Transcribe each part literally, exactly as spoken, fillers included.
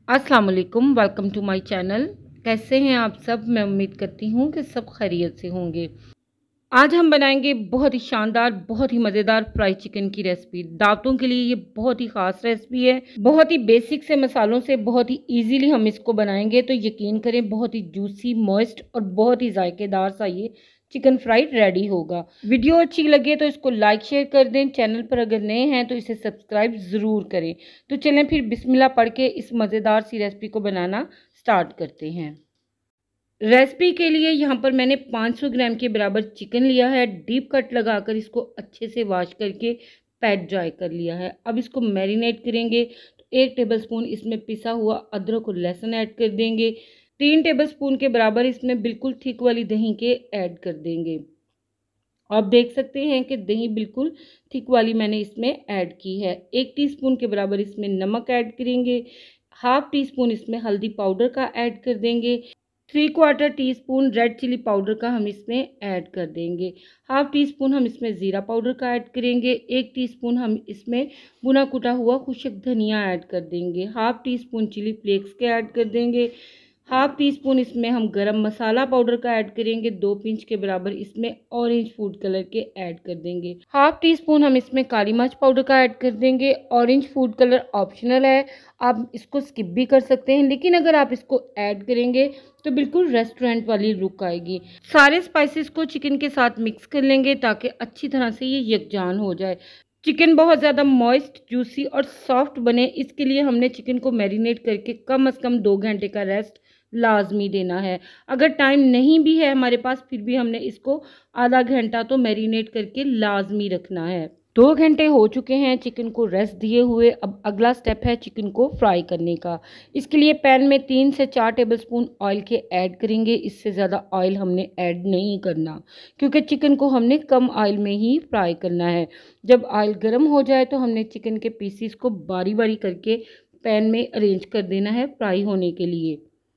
अस्सलाम वालेकुम, welcome to my channel. कैसे हैं आप सब? मैं उम्मीद करती हूँ कि सब खैरियत से होंगे। आज हम बनाएंगे बहुत ही शानदार, बहुत ही मज़ेदार फ्राई चिकन की रेसिपी। दावतों के लिए ये बहुत ही ख़ास रेसिपी है। बहुत ही बेसिक से मसालों से बहुत ही इजीली हम इसको बनाएंगे, तो यकीन करें बहुत ही जूसी, मॉइस्ट और बहुत ही जायकेदार सा ये चिकन फ्राई रेडी होगा। वीडियो अच्छी लगे तो इसको लाइक शेयर कर दें। चैनल पर अगर नए हैं तो इसे सब्सक्राइब ज़रूर करें। तो चलें फिर बिस्मिल्लाह पढ़ के इस मज़ेदार सी रेसिपी को बनाना स्टार्ट करते हैं। रेसिपी के लिए यहाँ पर मैंने पाँच सौ ग्राम के बराबर चिकन लिया है। डीप कट लगाकर इसको अच्छे से वॉश करके पैट ड्राई कर लिया है। अब इसको मैरिनेट करेंगे। तो एक टेबलस्पून इसमें पिसा हुआ अदरक और लहसुन ऐड कर देंगे। तीन टेबलस्पून के बराबर इसमें बिल्कुल थिक वाली दही के ऐड कर देंगे। आप देख सकते हैं कि दही बिल्कुल थिक वाली मैंने इसमें ऐड की है। एक टीस्पून के बराबर इसमें नमक ऐड करेंगे। हाफ टी स्पून इसमें हल्दी पाउडर का ऐड कर देंगे। Three quarter teaspoon red chilli powder का हम इसमें ऐड कर देंगे। हाफ टी स्पून हम इसमें ज़ीरा पाउडर का ऐड करेंगे। एक टीस्पून हम इसमें भुना कुटा हुआ खुश्क धनिया ऐड कर देंगे। Half teaspoon chilli flakes के ऐड कर देंगे। हाफ टी स्पून इसमें हम गरम मसाला पाउडर का ऐड करेंगे। दो पिंच के बराबर इसमें ऑरेंज फूड कलर के ऐड कर देंगे। हाफ टी स्पून हम इसमें काली मिर्च पाउडर का ऐड कर देंगे। ऑरेंज फूड कलर ऑप्शनल है, आप इसको स्किप भी कर सकते हैं, लेकिन अगर आप इसको ऐड करेंगे तो बिल्कुल रेस्टोरेंट वाली लुक आएगी। सारे स्पाइसेस को चिकन के साथ मिक्स कर लेंगे ताकि अच्छी तरह से ये यकजान हो जाए। चिकन बहुत ज़्यादा मॉइस्ट, जूसी और सॉफ्ट बने, इसके लिए हमने चिकन को मैरिनेट करके कम से कम दो घंटे का रेस्ट लाजमी देना है। अगर टाइम नहीं भी है हमारे पास, फिर भी हमने इसको आधा घंटा तो मैरिनेट करके लाजमी रखना है। दो घंटे हो चुके हैं चिकन को रेस्ट दिए हुए। अब अगला स्टेप है चिकन को फ्राई करने का। इसके लिए पैन में तीन से चार टेबलस्पून ऑयल के ऐड करेंगे। इससे ज़्यादा ऑयल हमने ऐड नहीं करना, क्योंकि चिकन को हमने कम ऑयल में ही फ्राई करना है। जब ऑयल गर्म हो जाए तो हमने चिकन के पीसीस को बारी बारी करके पैन में अरेंज कर देना है फ्राई होने के लिए।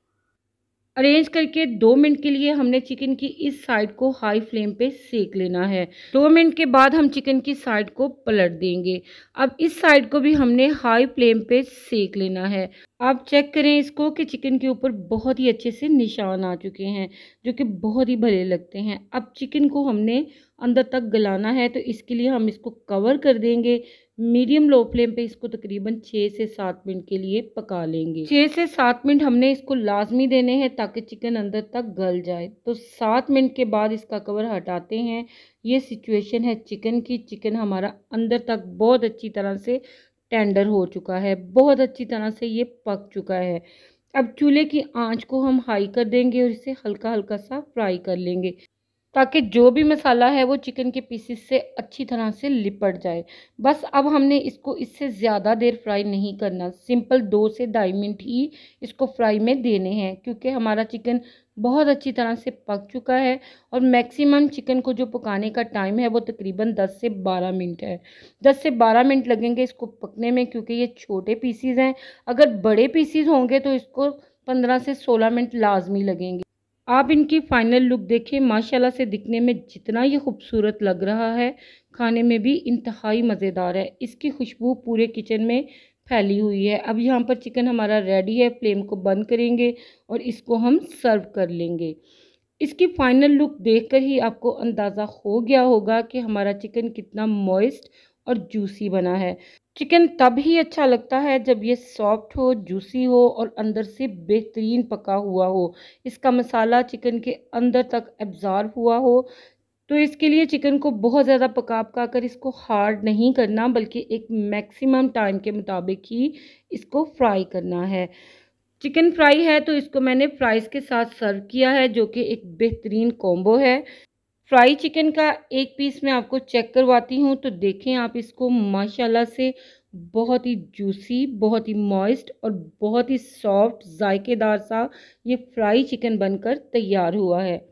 अरेंज करके दो मिनट के लिए हमने चिकन की इस साइड को हाई फ्लेम पे सेक लेना है। दो मिनट के बाद हम चिकन की साइड को पलट देंगे। अब इस साइड को भी हमने हाई फ्लेम पे सेक लेना है। आप चेक करें इसको कि चिकन के ऊपर बहुत ही अच्छे से निशान आ चुके हैं, जो कि बहुत ही भले लगते हैं। अब चिकन को हमने अंदर तक गलाना है, तो इसके लिए हम इसको कवर कर देंगे। मीडियम लो फ्लेम पे इसको तकरीबन छः से सात मिनट के लिए पका लेंगे। छः से सात मिनट हमने इसको लाजमी देने हैं ताकि चिकन अंदर तक गल जाए। तो सात मिनट के बाद इसका कवर हटाते हैं। ये सिचुएशन है चिकन की। चिकन हमारा अंदर तक बहुत अच्छी तरह से टेंडर हो चुका है, बहुत अच्छी तरह से ये पक चुका है। अब चूल्हे की आंच को हम हाई कर देंगे और इसे हल्का हल्का सा फ्राई कर लेंगे, ताकि जो भी मसाला है वो चिकन के पीसेस से अच्छी तरह से लिपट जाए। बस अब हमने इसको इससे ज़्यादा देर फ्राई नहीं करना, सिंपल दो से ढाई मिनट ही इसको फ्राई में देने हैं, क्योंकि हमारा चिकन बहुत अच्छी तरह से पक चुका है। और मैक्सिमम चिकन को जो पकाने का टाइम है वो तकरीबन दस से बारह मिनट है। दस से बारह मिनट लगेंगे इसको पकने में, क्योंकि ये छोटे पीसीज हैं। अगर बड़े पीसीज होंगे तो इसको पंद्रह से सोलह मिनट लाजमी लगेंगे। आप इनकी फाइनल लुक देखें, माशाल्लाह से दिखने में जितना ये खूबसूरत लग रहा है, खाने में भी इंतहाई मज़ेदार है। इसकी खुशबू पूरे किचन में फैली हुई है। अब यहाँ पर चिकन हमारा रेडी है। फ्लेम को बंद करेंगे और इसको हम सर्व कर लेंगे। इसकी फाइनल लुक देखकर ही आपको अंदाज़ा हो गया होगा कि हमारा चिकन कितना मॉइस्ट और जूसी बना है। चिकन तब ही अच्छा लगता है जब ये सॉफ्ट हो, जूसी हो और अंदर से बेहतरीन पका हुआ हो। इसका मसाला चिकन के अंदर तक एब्जॉर्ब हुआ हो। तो इसके लिए चिकन को बहुत ज़्यादा पका पका कर इसको हार्ड नहीं करना, बल्कि एक मैक्सिमम टाइम के मुताबिक ही इसको फ्राई करना है। चिकन फ्राई है तो इसको मैंने फ्राइज़ के साथ सर्व किया है, जो कि एक बेहतरीन कॉम्बो है। फ्राई चिकन का एक पीस मैं आपको चेक करवाती हूँ, तो देखें आप इसको, माशाल्लाह से बहुत ही जूसी, बहुत ही मॉइस्ट और बहुत ही सॉफ्ट जायकेदार सा ये फ्राई चिकन बनकर तैयार हुआ है।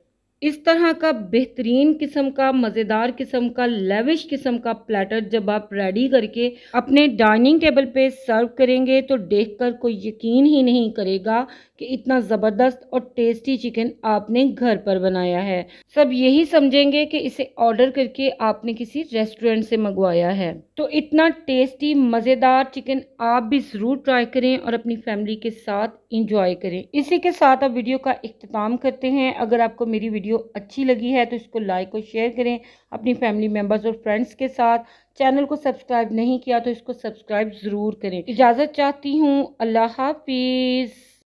इस तरह का बेहतरीन किस्म का, मज़ेदार किस्म का, लेविश किस्म का प्लेटर जब आप रेडी करके अपने डाइनिंग टेबल पे सर्व करेंगे तो देखकर कोई यकीन ही नहीं करेगा कि इतना ज़बरदस्त और टेस्टी चिकन आपने घर पर बनाया है। सब यही समझेंगे कि इसे ऑर्डर करके आपने किसी रेस्टोरेंट से मंगवाया है। तो इतना टेस्टी मज़ेदार चिकन आप भी ज़रूर ट्राई करें और अपनी फैमिली के साथ इंजॉय करें। इसी के साथ अब वीडियो का इख्तिताम करते हैं। अगर आपको मेरी वीडियो अच्छी लगी है तो इसको लाइक और शेयर करें अपनी फैमिली मेम्बर्स और फ्रेंड्स के साथ। चैनल को सब्सक्राइब नहीं किया तो इसको सब्सक्राइब ज़रूर करें। इजाज़त चाहती हूँ। अल्लाह हाफिज़।